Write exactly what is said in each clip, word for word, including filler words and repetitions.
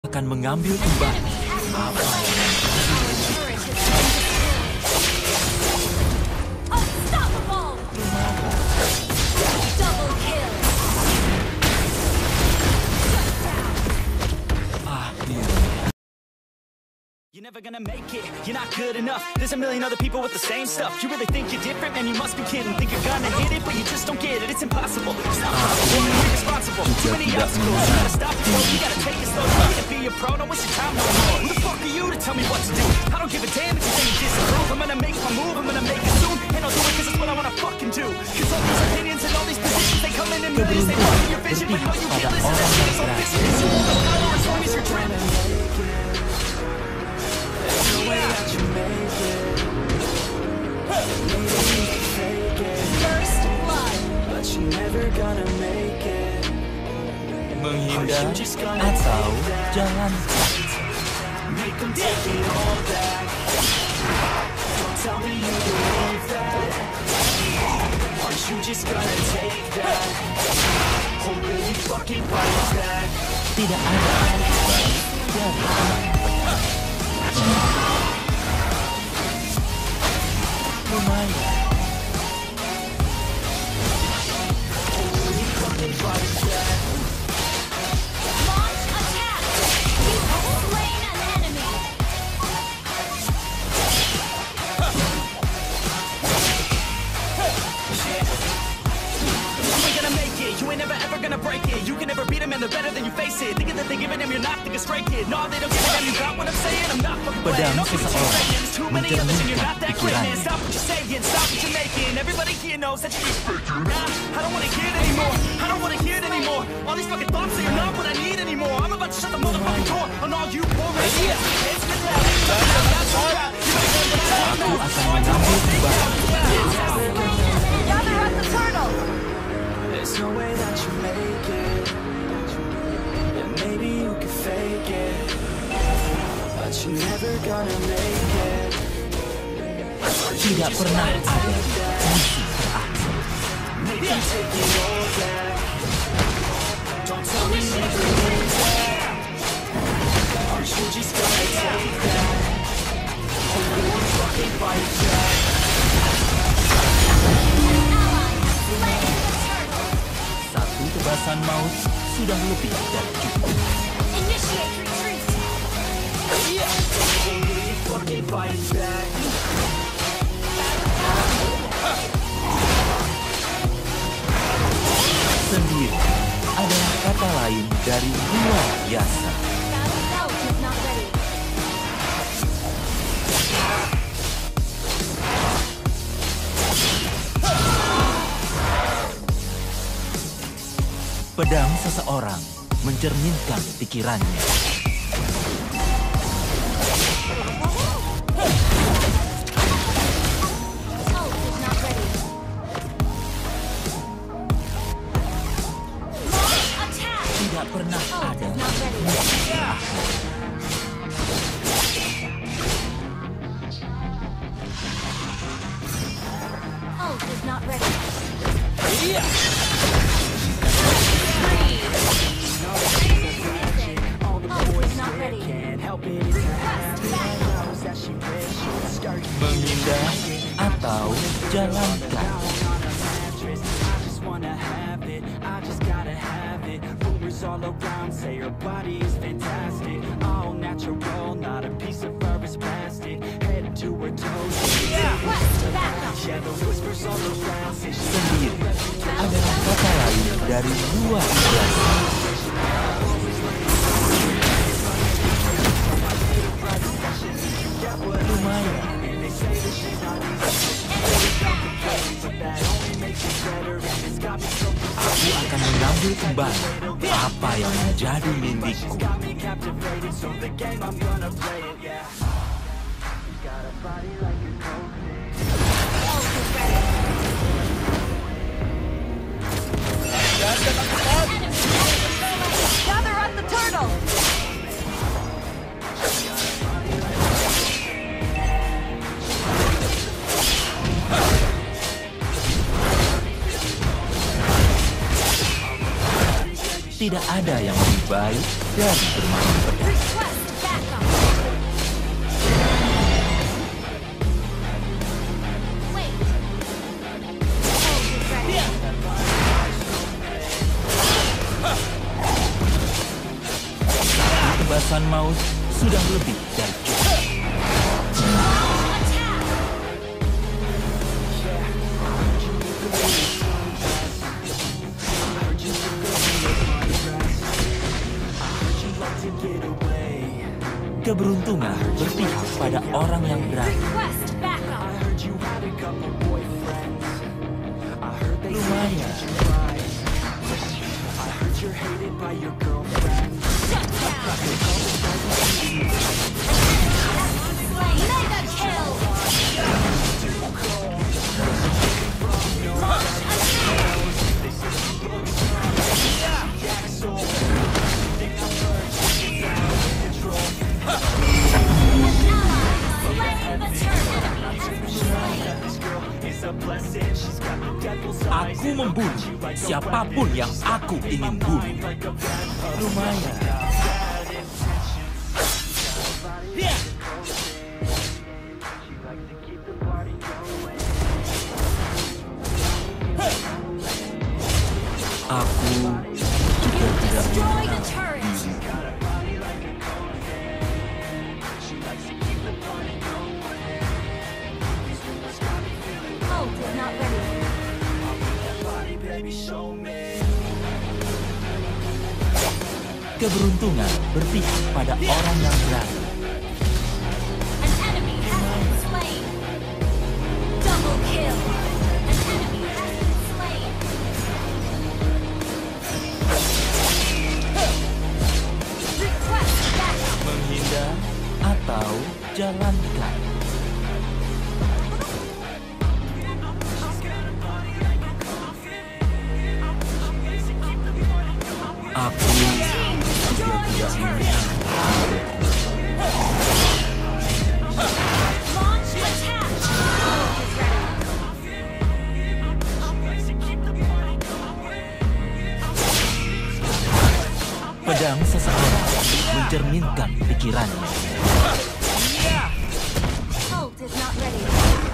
akan mengambil kembali apa yang You're never gonna make it, you're not good enough. There's a million other people with the same stuff. You really think you're different? Man, you must be kidding. Think you're gonna hit it, but you just don't get it. It's impossible, it's not possible, you're irresponsible. Too many obstacles, you gotta stop it, you gotta take it slow. You need to be a pro, don't waste your time no more. Who the fuck are you to tell me what to do? I don't give a damn if you think you disapprove. I'm gonna make my move, I'm gonna make it soon. And I'll do it cause it's what I wanna fucking do. Cause all these opinions and all these positions, they come in in millions. They fuck in your vision, but no, you can't listen. That shit is so vicious. You won't know as long as you're dreaming. The way that you make it, maybe you can fake it. First blood, but you're never gonna make it. menghindar atau jalan Make them take it all back. Don't tell me you believe that. Aren't you just gonna take that? Or will you fucking fight back? tidak ada yang baik dari lumayan. Launch attack! You have slain an enemy! You ain't gonna make it, you ain't never ever gonna break it. You can never beat them and they're better than you face it. Thinking that they're giving them, you're not thinking straight, kid. No, they don't give a damn, you got what I'm saying? I'm not fucking playing. Pedang Don't give a shit seseorang saying. There's too many others and you're not that great, man. pikirannya. Stop what you're saying, stop what you're making. Everybody here knows that you're just faking. Nah, I don't wanna hear it anymore. I don't wanna hear it anymore. All these fucking thoughts that you're not what I need anymore. I'm about to shut the motherfucking door on all you poor idiots. It's been loud. Aku akan mengambil kembali. Gather up the turtle! There's no way that you make it. Yeah, maybe you can fake it, but you're never gonna make it. Tidak pernah ada misi terakhir. Make them take it all back. Don't tell me you believe that. Aren't you just gonna take that? Or will you fucking fight back? Satu tebasan maut sudah lebih dari cukup. Initiate retreat! Or will you fucking fight back? Sendiri adalah kata lain dari luar biasa. Ult is not ready. Pedang seseorang mencerminkan pikirannya. Ult is not ready. Launch attack! Tidak pernah Ult ada is not ready. misi terakhir. Ult is not ready. Ult is not ready. Request backup! Menghindar atau jalankan. Wanna have it, I just gotta have it. Rumors all around say her body is fantastic. All natural, not a piece of fur is plastic. Head to her toes. Request backup! Yeah, the whispers all around say she's Sendiri adalah kata lain dari luar biasa. Lumayan. Aku akan mengambil kembali apa yang menjadi milikku. captivated, so the game I'm gonna play it, yeah. You got a body like a cocaine. Ult is ready. Gather up the turtle! Tidak ada yang lebih baik dari bermain pedang. Kebebasan maut sudah lebih dari cukup. Keberuntungan berpihak pada orang yang berani. Request backup. Lumayan. Shut down. Mega kill. Launch attack. Aku membunuh siapapun yang aku ingin bunuh. Lumayan. Aku juga tidak Destroy the turret. Ult is not ready. Keberuntungan berpihak pada orang yang berani. An enemy has been slain. Double kill. An enemy has been slain. Request backup. Menghindar atau jalankan. Aku Destroy the turret. Launch attack. Ult is ready. pedang seseorang mencerminkan pikirannya. Ult is not ready.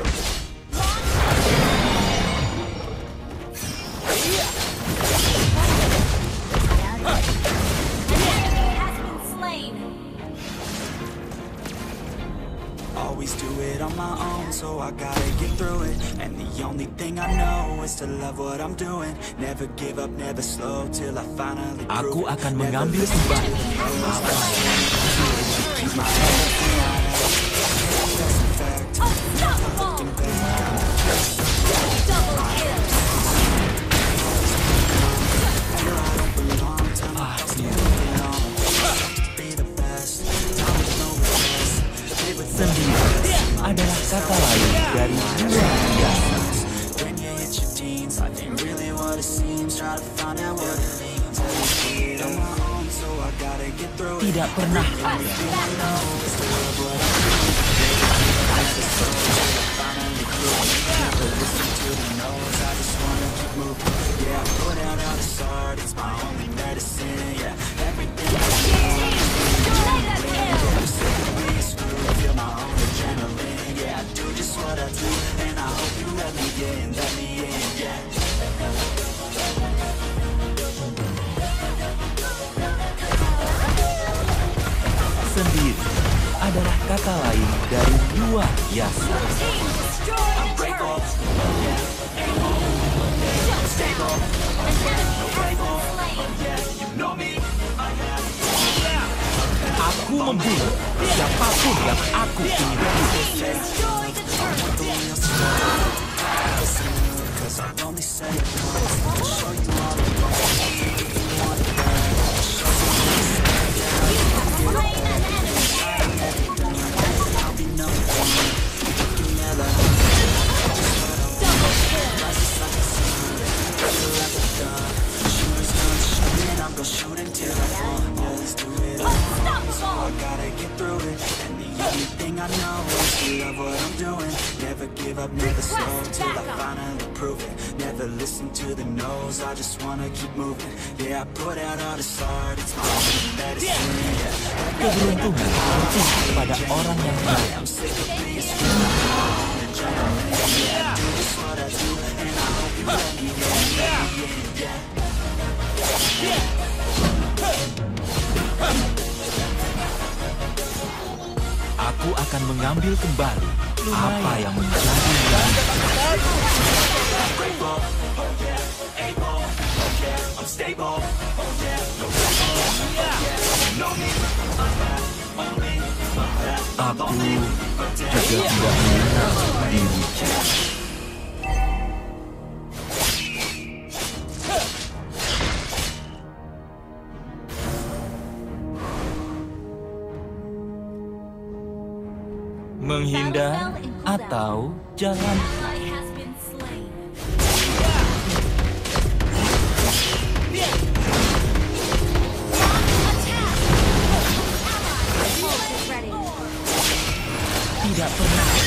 Always do it on my own, so I gotta get through it. And the only thing I know is to love what I'm doing. Never give up, never slow, till I finally prove Aku it. akan Never mengambil listen to kembali. the no's. Keep my head up high. That's a fact. Unstoppable! Looking back, Double kill! where I don't belong. Time to Ah, stop iya. moving on. To be the best. Time is no regrets. Live with Sendiri adalah kata lain dari luar biasa. when you hit your teens. Life ain't really what it seems. Try to find out what it means. I just do it on my own, so I gotta get through it. Tidak pernah ada Everything I know is to love what I'm doing. That's the soul till I finally prove it. Never listen to the no's, I just wanna keep moving. Yeah, I put out all this art, it's my only medicine. Yeah, everything I know Mega kill! I'm sick of being screwed, feel my own adrenaline. Yeah, I do just what I do, and I hope you let me in, let me in, yeah. Sendiri adalah kata lain dari luar biasa. Team destroy the turret! Shut down! An enemy has been slain! Aku membunuh siapapun yang aku ingin bunuh. Team destroy the turret! Cause I'll only say it once, I'll show you all the Slain an enemy! I'll be number one. Looking yellow, Double kill! shooters gonna shoot, and I'm gonna shoot until I fall. Yeah, let's do it. I Unstoppable! gotta get through it, and the only thing I know is to love what I'm doing. Never give up, never slow, till I finally prove it. Never listen to the no's, I just wanna keep moving. Yeah, I put out all this art, it's my only medicine. Yeah, Keberuntungan berpihak pada orang yang berani. I'm sick of being screwed, I'm on adrenaline. Yeah, I do just what I do, and I hope you let me in. Yeah, yeah, yeah. akan mengambil kembali apa yang menjadi milik. Aku juga tidak mengenal diriku. Menghindar atau jalan. Ally has been slain. Attack! Ally ult is ready. Tidak pernah